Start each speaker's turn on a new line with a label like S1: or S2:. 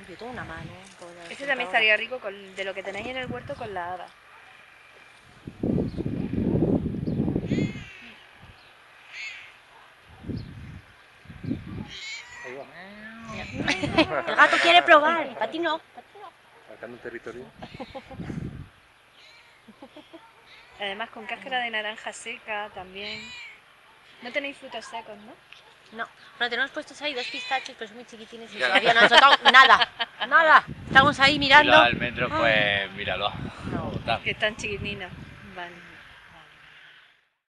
S1: yo tengo una mano.
S2: Este también estaría rico de lo que tenéis en el huerto con la haba.
S3: Ahí va.
S1: El gato quiere probar, para ti no.
S3: Marcando territorio.
S2: Además con cáscara de naranja seca también. No tenéis frutos secos, ¿no?
S1: No, bueno, tenemos puestos ahí 2 pistachos, pero son muy chiquitines y todavía no han soltado nada, nada. Estamos ahí
S4: Y
S1: mirando.
S4: los almendros, pues míralo.
S1: No.
S4: Está.
S2: Que están chiquitinos.